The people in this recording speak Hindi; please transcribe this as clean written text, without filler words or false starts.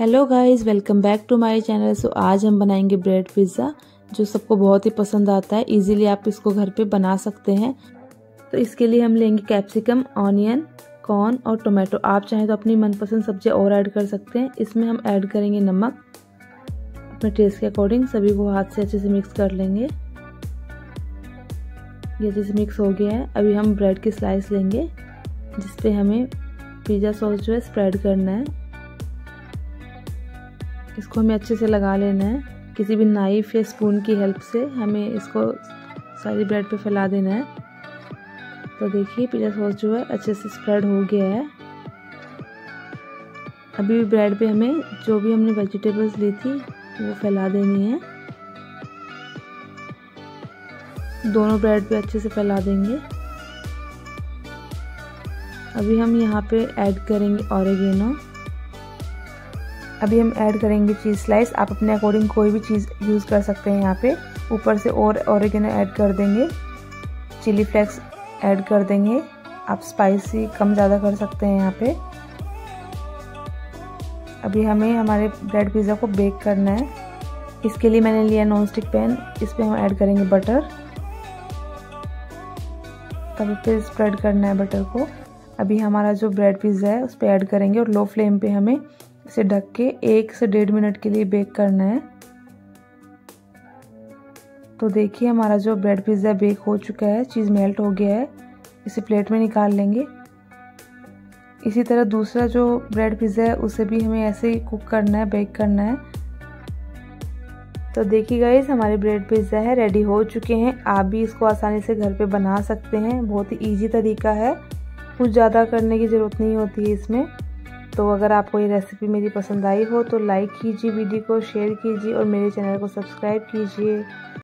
Hello guys, welcome back to my channel. So आज हम बनाएंगे ब्रेड पिज़्ज़ा जो सबको बहुत ही पसंद आता है। इजीली आप इसको घर पे बना सकते हैं। तो इसके लिए हम लेंगे कैप्सिकम, ऑनियन, कॉर्न और टोमेटो। आप चाहें तो अपनी मनपसंद सब्जियां और ऐड कर सकते हैं। इसमें हम ऐड करेंगे नमक अपने टेस्ट के अकॉर्डिंग। सभी को हाथ से अच्छे से मिक्स कर लेंगे। ये अच्छे से मिक्स हो गया है। अभी हम ब्रेड की स्लाइस लेंगे जिसपे हमें पिज़्ज़ा सॉस जो है स्प्रेड करना है। इसको हमें अच्छे से लगा लेना है। किसी भी नाइफ या स्पून की हेल्प से हमें इसको सारी ब्रेड पे फैला देना है। तो देखिए पिज़्ज़ा सॉस जो है अच्छे से स्प्रेड हो गया है। अभी ब्रेड पे हमें जो भी हमने वेजिटेबल्स ली थी वो फैला देनी है। दोनों ब्रेड पे अच्छे से फैला देंगे। अभी हम यहाँ पे ऐड करेंगे ऑरिगेनो। अभी हम ऐड करेंगे चीज़ स्लाइस। आप अपने अकॉर्डिंग कोई भी चीज़ यूज़ कर सकते हैं। यहाँ पे ऊपर से और ऑरिगेनो ऐड कर देंगे। चिली फ्लेक्स ऐड कर देंगे। आप स्पाइसी कम ज़्यादा कर सकते हैं यहाँ पे। अभी हमें हमारे ब्रेड पिज़्ज़ा को बेक करना है। इसके लिए मैंने लिया नॉन स्टिक पैन। इस पर हम ऐड करेंगे बटर। तब फिर स्प्रेड करना है बटर को। अभी हमारा जो ब्रेड पिज़्ज़ा है उस पर ऐड करेंगे और लो फ्लेम पे हमें इसे ढक के 1 से 1.5 मिनट के लिए बेक करना है। तो देखिए हमारा जो ब्रेड पिज़्ज़ा बेक हो चुका है, चीज़ मेल्ट हो गया है। इसे प्लेट में निकाल लेंगे। इसी तरह दूसरा जो ब्रेड पिज़्ज़ा है उसे भी हमें ऐसे ही कुक करना है, बेक करना है। तो देखिए गाइस, हमारे ब्रेड पिज़्ज़ा है रेडी हो चुके हैं। आप भी इसको आसानी से घर पे बना सकते हैं। बहुत ही ईजी तरीका है, कुछ ज़्यादा करने की ज़रूरत नहीं होती है इसमें। तो अगर आपको ये रेसिपी मेरी पसंद आई हो तो लाइक कीजिए, वीडियो को शेयर कीजिए और मेरे चैनल को सब्सक्राइब कीजिए।